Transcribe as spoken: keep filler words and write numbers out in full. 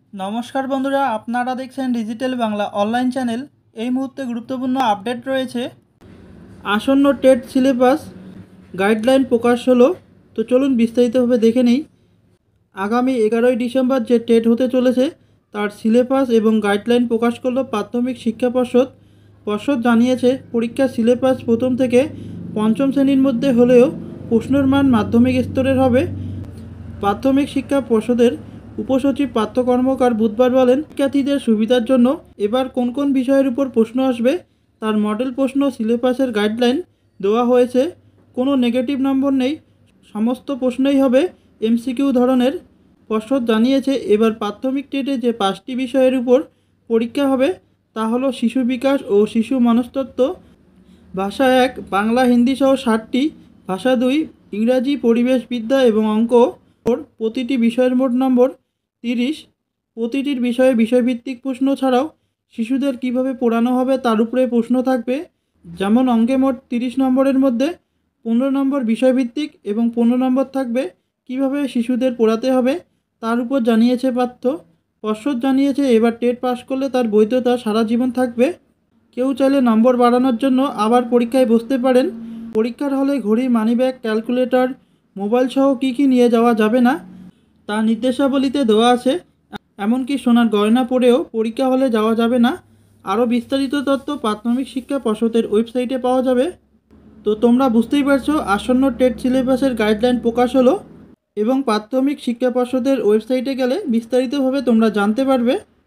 नमस्कार बंधुरा आपनारा देखছেন डिजिटल बांगला ऑनलाइन चैनल। এই মুহূর্তে গুরুত্বপূর্ণ আপডেট রয়েছে। আসন্ন টেট সিলেবাস গাইডলাইন প্রকাশ হলো, তো চলুন বিস্তারিতভাবে দেখে নেই। আগামী এগারোই ডিসেম্বর যে টেট হতে চলেছে তার সিলেবাস এবং গাইডলাইন প্রকাশ করলো প্রাথমিক শিক্ষা পর্ষদ। পর্ষদ জানিয়েছে পরীক্ষার সিলেবাস প্রথম থেকে পঞ্চম শ্রেণীর মধ্যে হলেও প্রশ্নের মান মাধ্যমিক স্তরের হবে। প্রাথমিক শিক্ষা পর্ষদের উপসচিব পার্থ কর্মকার বুধবার বলেন, শিক্ষার্থীদের সুবিধার জন্য এবার কোন কোন বিষয়ের উপর প্রশ্ন আসবে তার মডেল প্রশ্ন সিলেবাসের গাইডলাইন দেওয়া হয়েছে। কোনো নেগেটিভ নম্বর নেই, সমস্ত প্রশ্নই হবে এমসিকিউ ধরনের। পর্ষদ জানিয়েছে এবার প্রাথমিক টেটে যে পাঁচটি বিষয়ের উপর পরীক্ষা হবে তা হলো শিশু বিকাশ ও শিশু মনস্তত্ত্ব, ভাষা এক বাংলা হিন্দি সহ ষাটটি, ভাষা দুই ইংরাজি পরিবেশবিদ্যা এবং অঙ্ক। প্রতিটি বিষয়ের মোট নম্বর তিরিশ। প্রতিটির বিষয়ে বিষয়ভিত্তিক প্রশ্ন ছাড়াও শিশুদের কিভাবে পড়ানো হবে তার উপরে প্রশ্ন থাকবে। যেমন অঙ্কে মোট তিরিশ নম্বরের মধ্যে পনেরো নম্বর বিষয়ভিত্তিক এবং পনেরো নম্বর থাকবে কিভাবে শিশুদের পড়াতে হবে তার উপর জানিয়েছে পার্থ। পর্ষদ জানিয়েছে এবার টেট পাস করলে তার বৈধতা সারা জীবন থাকবে। কেউ চাইলে নম্বর বাড়ানোর জন্য আবার পরীক্ষায় বসতে পারেন। পরীক্ষার হলে ঘড়ি, মানিব্যাগ, ক্যালকুলেটর, মোবাইল সহ কী কী নিয়ে যাওয়া যাবে না তা নির্দেশাবলীতে দেওয়া আছে। এমনকি সোনার গয়না পরেও পরীক্ষা হলে যাওয়া যাবে না। আরও বিস্তারিত তথ্য প্রাথমিক শিক্ষা পর্ষদের ওয়েবসাইটে পাওয়া যাবে। তো তোমরা বুঝতেই পারছো, আসন্ন টেট সিলেবাসের গাইডলাইন প্রকাশ হলো এবং প্রাথমিক শিক্ষা পর্ষদের ওয়েবসাইটে গেলে বিস্তারিতভাবে তোমরা জানতে পারবে।